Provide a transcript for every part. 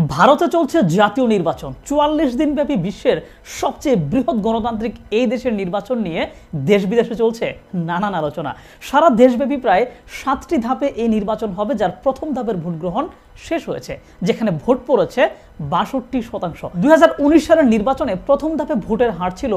ভারতে চলছে জাতীয় নির্বাচন। ৪৪ দিনব্যাপী বিশ্বের সবচেয়ে বৃহৎ গণতান্ত্রিক এই দেশের নির্বাচন নিয়ে দেশ বিদেশে চলছে নানান আলোচনা। সারা দেশব্যাপী প্রায় ৭টি ধাপে এই নির্বাচন হবে, যার প্রথম ধাপের ভোট গ্রহণ শেষ হয়েছে, যেখানে ভোট পড়েছে ৬২%। ২০১৯ সালের নির্বাচনে প্রথম ধাপে ভোটের হার ছিল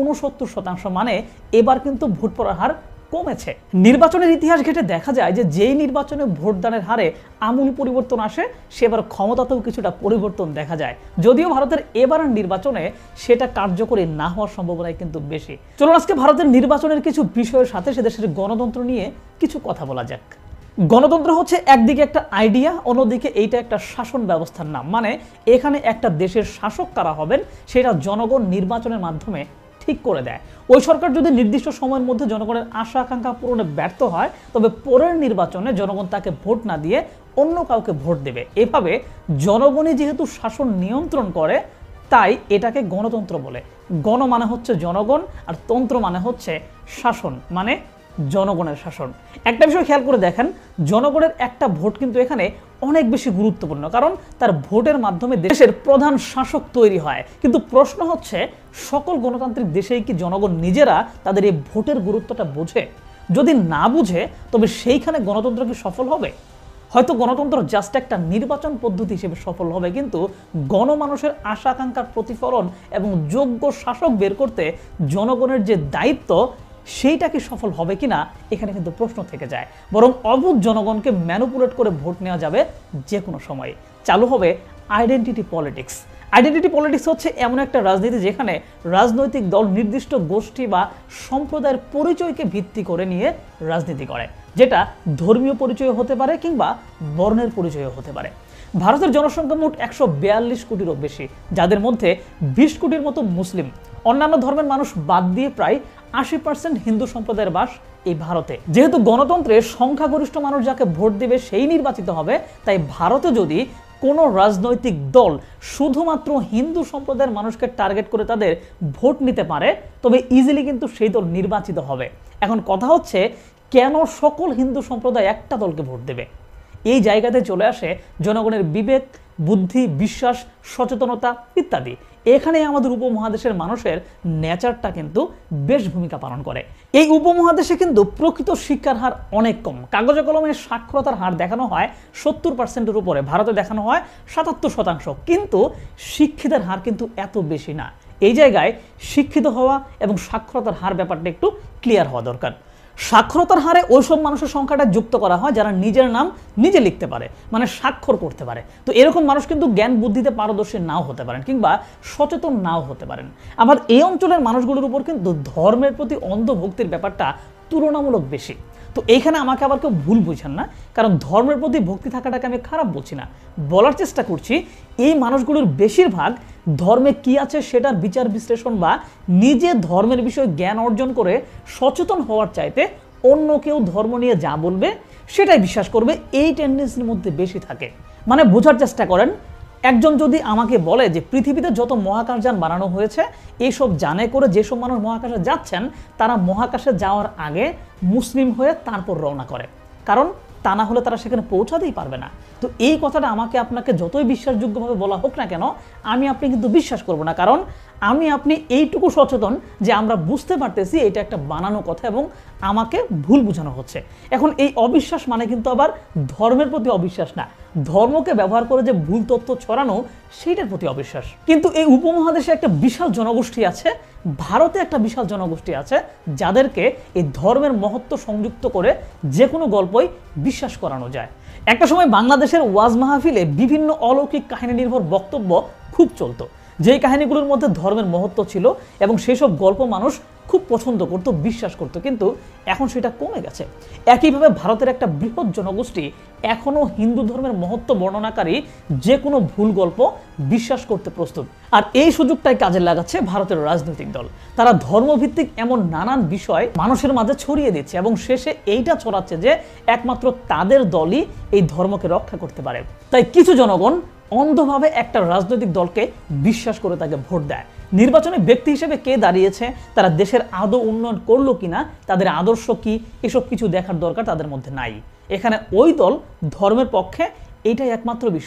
৬৯%, মানে এবার কিন্তু ভোট পড়ার হার কমেছে। নির্বাচনের ইতিহাস ঘেঁটে দেখা যায় যে যেই নির্বাচনে ভোটদানের হারে আমূল পরিবর্তন আসে, সেবার ক্ষমতাতেও কিছুটা পরিবর্তন দেখা যায়। যদিও ভারতের এবারের নির্বাচনে সেটা কার্যকরী না হওয়ার সম্ভাবনাই কিন্তু বেশি। চলুন আজকে ভারতের নির্বাচনের কিছু বিষয়ের সাথে সে দেশের গণতন্ত্র নিয়ে কিছু কথা বলা যাক। গণতন্ত্র হচ্ছে একদিকে একটা আইডিয়া, অন্যদিকে এইটা একটা শাসন ব্যবস্থার নাম। মানে এখানে একটা দেশের শাসক কারা হবেন সেটা জনগণ নির্বাচনের মাধ্যমে ঠিক করে দেয়। ওই সরকার যদি নির্দিষ্ট সময়ের মধ্যে জনগণের আশা আকাঙ্ক্ষা পূরণে ব্যর্থ হয়, তবে পরের নির্বাচনে জনগণ তাকে ভোট না দিয়ে অন্য কাউকে ভোট দেবে। এভাবে জনগণই যেহেতু শাসন নিয়ন্ত্রণ করে, তাই এটাকে গণতন্ত্র বলে। গণ মানে হচ্ছে জনগণ, আর তন্ত্র মানে হচ্ছে শাসন, মানে জনগণের শাসন। একটা বিষয় খেয়াল করে দেখেন, জনগণের একটা ভোট কিন্তু এখানে অনেক বেশি গুরুত্বপূর্ণ, কারণ তার ভোটের মাধ্যমে দেশের প্রধান শাসক তৈরি হয়। কিন্তু প্রশ্ন হচ্ছে, সকল গণতান্ত্রিক দেশেই কি জনগণ নিজেরা তাদের এই ভোটের গুরুত্বটা বোঝে? যদি না বুঝে, তবে সেইখানে গণতন্ত্র কি সফল হবে? হয়তো গণতন্ত্র জাস্ট একটা নির্বাচন পদ্ধতি হিসেবে সফল হবে, কিন্তু গণমানুষের আশা আকাঙ্ক্ষার প্রতিফলন এবং যোগ্য শাসক বের করতে জনগণের যে দায়িত্ব, সেইটা কি সফল হবে কিনা এখানে কিন্তু প্রশ্ন থেকে যায়। বরং অবুঝ জনগণকে ম্যানিপুলেট করে ভোট নেওয়া যাবে যে কোনো সময়ে। চালু হবে আইডেন্টিটি পলিটিক্স। আইডেন্টিটি পলিটিক্স হচ্ছে এমন একটা রাজনীতি যেখানে রাজনৈতিক দল নির্দিষ্ট গোষ্ঠী বা সম্প্রদায়ের পরিচয়কে ভিত্তি করে নিয়ে রাজনীতি করে, যেটা ধর্মীয় পরিচয় হতে পারে কিংবা বর্ণের পরিচয় হতে পারে। ভারতের জনসংখ্যা মোট ১৪২ কোটিরও বেশি, যাদের মধ্যে ২০ কোটির মতো মুসলিম। অন্যান্য ধর্মের মানুষ বাদ দিয়ে প্রায় ৮০% হিন্দু সম্প্রদায়ের বাস এই ভারতে। যেহেতু গণতন্ত্রে সংখ্যাগরিষ্ঠ মানুষ যাকে ভোট দেবে সেই নির্বাচিত হবে, তাই ভারতে যদি কোনো রাজনৈতিক দল শুধুমাত্র হিন্দু সম্প্রদায়ের মানুষকে টার্গেট করে তাদের ভোট নিতে পারে, তবে ইজিলি কিন্তু সেই দল নির্বাচিত হবে। এখন কথা হচ্ছে, কেন সকল হিন্দু সম্প্রদায় একটা দলকে ভোট দেবে? এই জায়গাতে চলে আসে জনগণের বিবেক, বুদ্ধি, বিশ্বাস, সচেতনতা ইত্যাদি। এখানে আমাদের উপমহাদেশের মানুষের নেচারটা কিন্তু বেশ ভূমিকা পালন করে। এই উপমহাদেশে কিন্তু প্রকৃত শিক্ষার হার অনেক কম। কাগজে কলমে সাক্ষরতার হার দেখানো হয় ৭০%-এর উপরে, ভারতে দেখানো হয় ৭৭%। কিন্তু শিক্ষিতের হার কিন্তু এত বেশি না। এই জায়গায় শিক্ষিত হওয়া এবং সাক্ষরতার হার ব্যাপারটা একটু ক্লিয়ার হওয়া দরকার। সাক্ষরতার হারে ওইসব মানুষের সংখ্যাটা যুক্ত করা হয় যারা নিজের নাম নিজে লিখতে পারে, মানে স্বাক্ষর করতে পারে। তো এরকম মানুষ কিন্তু জ্ঞান বুদ্ধিতে পারদর্শী নাও হতে পারেন কিংবা সচেতন নাও হতে পারেন। আবার এই অঞ্চলের মানুষগুলোর উপর কিন্তু ধর্মের প্রতি অন্ধভক্তির ব্যাপারটা তুলনামূলক বেশি। তো এইখানে আমাকে আবার কেউ ভুল বুঝেন না, কারণ ধর্মের প্রতি ভক্তি থাকাটাকে আমি খারাপ বলছি না। বলার চেষ্টা করছি, এই মানুষগুলোর বেশিরভাগ ধর্মে কি আছে সেটার বিচার বিশ্লেষণ বা নিজে ধর্মের বিষয়ে জ্ঞান অর্জন করে সচেতন হওয়ার চাইতে অন্য কেউ ধর্ম নিয়ে যা বলবে সেটাই বিশ্বাস করবে, এই টেন্ডেন্সির মধ্যে বেশি থাকে। মানে বোঝার চেষ্টা করেন, একজন যদি আমাকে বলে যে পৃথিবীতে যত মহাকাশযান বানানো হয়েছে, এইসব জানে করে যেসব মানুষ মহাকাশে যাচ্ছেন তারা মহাকাশে যাওয়ার আগে মুসলিম হয়ে তারপর রওনা করে, কারণ তা না হলে তারা সেখানে পৌঁছাতেই পারবে না। তো এই কথাটা আমাকে আপনাকে যতই বিশ্বাসযোগ্যভাবে বলা হোক না কেন, আমি আপনি কিন্তু বিশ্বাস করব না, কারণ আমি আপনি এইটুকু সচেতন যে আমরা বুঝতে পারতেছি এটা একটা বানানো কথা এবং আমাকে ভুল বোঝানো হচ্ছে। এখন এই অবিশ্বাস মানে কিন্তু আবার ধর্মের প্রতি অবিশ্বাস না, ধর্মকে ব্যবহার করে যে ভুল তথ্য ছড়ানো সেইটার প্রতি অবিশ্বাস। কিন্তু এই উপমহাদেশে একটা বিশাল জনগোষ্ঠী আছে, ভারতে একটা বিশাল জনগোষ্ঠী আছে, যাদেরকে এই ধর্মের মহত্ব সংযুক্ত করে যে কোনো গল্পই বিশ্বাস করানো যায়। একটা সময় বাংলাদেশের ওয়াজ মাহফিলে বিভিন্ন অলৌকিক কাহিনী নির্ভর বক্তব্য খুব চলতো, যেই কাহিনীগুলোর মধ্যে ধর্মের মহত্ব ছিল এবং সেই সব গল্প মানুষ খুব পছন্দ করত, বিশ্বাস করত। কিন্তু এখন সেটা কমে গেছে। একইভাবে ভারতের একটা বৃহৎ জনগোষ্ঠী এখনও হিন্দু ধর্মের মহত্ব বর্ণনাকারী যে কোনো ভুল গল্প বিশ্বাস করতে প্রস্তুত। আর এই সুযোগটাই কাজে লাগাচ্ছে ভারতের রাজনৈতিক দল। তারা ধর্মভিত্তিক এমন নানান বিষয় মানুষের মাঝে ছড়িয়ে দিচ্ছে এবং শেষে এইটা ছড়াচ্ছে যে একমাত্র তাদের দলই এই ধর্মকে রক্ষা করতে পারে। তাই কিছু জনগণ অন্ধভাবে একটা রাজনৈতিক দলকে বিশ্বাস করে তাকে ভোট দেয়। নির্বাচনে ব্যক্তি হিসেবে কে দাঁড়িয়েছে, তারা দেশের আদৌ উন্নয়ন করলো কিনা, তাদের আদর্শ কি, এসব কিছু দেখার দরকার তাদের মধ্যে নাই। এখানে ওই দল ধর্মের পক্ষে, এটাই একমাত্র বিষয়।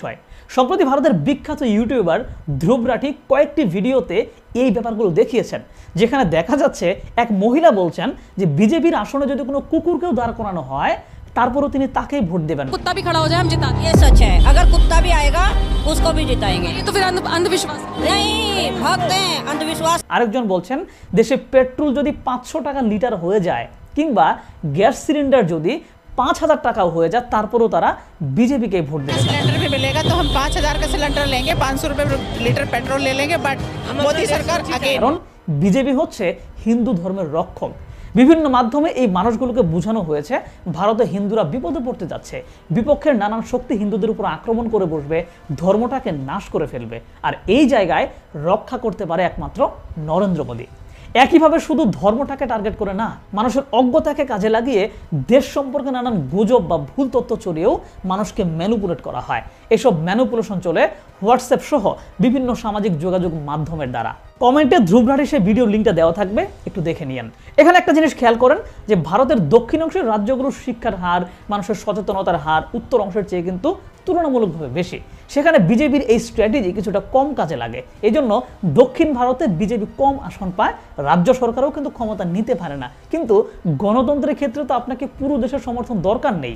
সম্প্রতি ভারতের বিখ্যাত ইউটিউবার ধ্রুব রাঠি কয়েকটি ভিডিওতে এই ব্যাপারগুলো দেখিয়েছেন, যেখানে দেখা যাচ্ছে এক মহিলা বলছেন যে বিজেপির আসনে যদি কোনো কুকুরকেও দাঁড় করানো হয় তারপরও তিনি তাকেই ভোট দেবেন। कुत्ता भी खड़ा हो जाए हम जिता ये सच है, अगर कुत्ता भी आएगा उसको भी जिताएंगे। ये तो फिर अंधविश्वास नहीं, भक्त हैं, अंधविश्वास। আরেকজন বলছেন দেশে পেট্রোল যদি 500 টাকা লিটার হয়ে যায় কিংবা গ্যাস সিলিন্ডার যদি 5000 টাকাও হয়ে যায় তারপরও তারা বিজেপিকে ভোট দেবে। सिलेंडर भी मिलेगा तो हम 5000 का सिलेंडर लेंगे, 500 रुपए लीटर पेट्रोल ले लेंगे, बट मोदी सरकार आगे। কারণ বিজেপি হচ্ছে হিন্দু ধর্মের রক্ষক। বিভিন্ন মাধ্যমে এই মানুষগুলোকে বোঝানো হয়েছে ভারতে হিন্দুরা বিপদে পড়তে যাচ্ছে, বিপক্ষের নানান শক্তি হিন্দুদের উপর আক্রমণ করে বসবে, ধর্মটাকে নাশ করে ফেলবে, আর এই জায়গায় রক্ষা করতে পারে একমাত্র নরেন্দ্র মোদী। একইভাবে শুধু ধর্মটাকে টার্গেট করে না, মানুষের অজ্ঞতাকে কাজে লাগিয়ে দেশ সম্পর্কে নানান গুজব বা ভুল তথ্য ছড়িয়েও মানুষকে ম্যানিপুলেট করা হয়। এসব ম্যানিপুলেশন চলে হোয়াটসঅ্যাপ সহ বিভিন্ন সামাজিক যোগাযোগ মাধ্যমের দ্বারা। কমেন্টে ধ্রুব রাঠির সেই ভিডিও লিঙ্কটা দেওয়া থাকবে, একটু দেখে নিয়েন। এখানে একটা জিনিস খেয়াল করেন যে ভারতের দক্ষিণ অংশের রাজ্যগুলোর শিক্ষার হার, মানুষের সচেতনতার হার উত্তর অংশের চেয়ে কিন্তু তুলনামূলকভাবে বেশি। সেখানে বিজেপির এই স্ট্র্যাটেজি কিছুটা কম কাজে লাগে, এই জন্য দক্ষিণ ভারতে বিজেপি কম আসন পায়, রাজ্য সরকারও কিন্তু ক্ষমতা নিতে পারে না। কিন্তু গণতন্ত্রের ক্ষেত্রে তো আপনাকে পুরো দেশের সমর্থন দরকার নেই,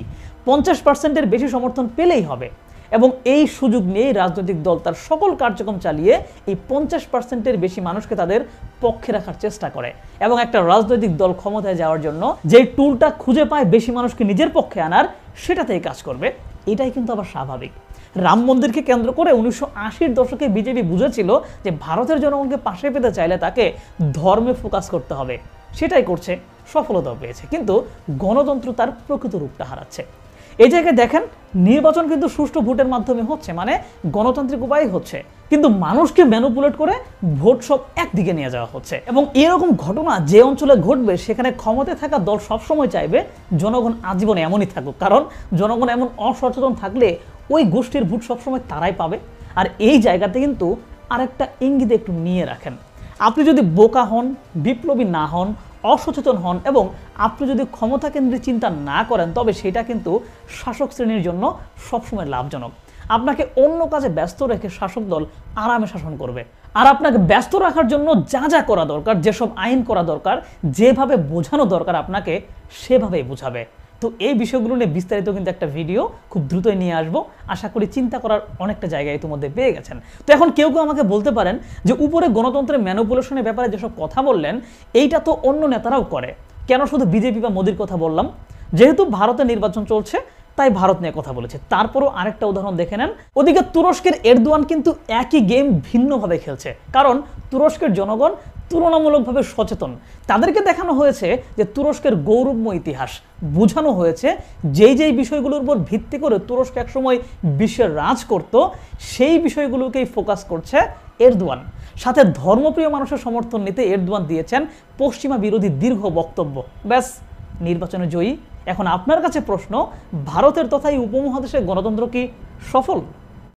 50%-এর বেশি সমর্থন পেলেই হবে। এবং এই সুযোগ নিয়ে রাজনৈতিক দল তার সকল কার্যক্রম চালিয়ে এই 50%-এর বেশি মানুষকে তাদের পক্ষে রাখার চেষ্টা করে। এবং একটা রাজনৈতিক দল ক্ষমতায় যাওয়ার জন্য যে টুলটা খুঁজে পায় বেশি মানুষকে নিজের পক্ষে আনার, সেটাতেই কাজ করবে। এটাই কিন্তু আবার স্বাভাবিক। রাম মন্দিরকে কেন্দ্র করে 1980-র দশকে বিজেপি বুঝেছিল যে ভারতের জনগণকে পাশে পেতে চাইলে তাকে ধর্মে ফোকাস করতে হবে, সেটাই করছে, সফলতাও পেয়েছে। কিন্তু গণতন্ত্র তার প্রকৃত রূপটা হারাচ্ছে। এই জায়গায় দেখেন নির্বাচন কিন্তু সুষ্ঠু ভোটের মাধ্যমে হচ্ছে, মানে গণতান্ত্রিক উপায় হচ্ছে, কিন্তু মানুষকে ম্যানিপুলেট করে ভোট সব একদিকে নিয়ে যাওয়া হচ্ছে। এবং এরকম ঘটনা যে অঞ্চলে ঘটবে সেখানে ক্ষমতায় থাকা দল সবসময় চাইবে জনগণ আজীবন এমনই থাকুক, কারণ জনগণ এমন অসচেতন থাকলে ওই গোষ্ঠীর ভোট সবসময় তারাই পাবে। আর এই জায়গাতে কিন্তু আরেকটা ইঙ্গিত একটু নিয়ে রাখেন, আপনি যদি বোকা হন, বিপ্লবী না হন, অসচেতন হন এবং আপনি যদি ক্ষমতা কেন্দ্রে চিন্তা না করেন, তবে সেটা কিন্তু শাসক শ্রেণীর জন্য সবসময় লাভজনক। আপনাকে অন্য কাজে ব্যস্ত রেখে শাসক দল আরামে শাসন করবে, আর আপনাকে ব্যস্ত রাখার জন্য যা যা করা দরকার, যেসব আইন করা দরকার, যেভাবে বোঝানো দরকার আপনাকে সেভাবেই বোঝাবে। তো এই বিষয়গুলো নিয়ে বিস্তারিত কিন্তু একটা ভিডিও খুব দ্রুতই নিয়ে আসবো, আশা করি চিন্তা করার অনেকটা জায়গায় ইতিমধ্যে পেয়ে গেছেন। তো এখন কেউ কেউ আমাকে বলতে পারেন যে উপরে গণতন্ত্রের ম্যানিপুলেশনের ব্যাপারে যেসব কথা বললেন এইটা তো অন্য নেতারাও করে, কেন শুধু বিজেপি বা মোদির কথা বললাম? যেহেতু ভারতে নির্বাচন চলছে তাই ভারত নিয়ে কথা বলেছে। তারপরও আরেকটা উদাহরণ দেখে নেন, ওদিকে তুরস্কের এরদোয়ান কিন্তু একই গেম ভিন্নভাবে খেলছে, কারণ তুরস্কের জনগণ তুলনামূলকভাবে সচেতন। তাদেরকে দেখানো হয়েছে যে তুরস্কের গৌরবময় ইতিহাস, বোঝানো হয়েছে যেই বিষয়গুলোর উপর ভিত্তি করে তুরস্ক একসময় বিশ্বের রাজ করত, সেই বিষয়গুলোকেই ফোকাস করছে এরদোয়ান। সাথে ধর্মপ্রিয় মানুষের সমর্থন নিতে এরদোয়ান দিয়েছেন পশ্চিমা বিরোধী দীর্ঘ বক্তব্য, ব্যাস নির্বাচনে জয়ী। এখন আপনার কাছে প্রশ্ন, ভারতের তথা এই উপমহাদেশের গণতন্ত্র কি সফল?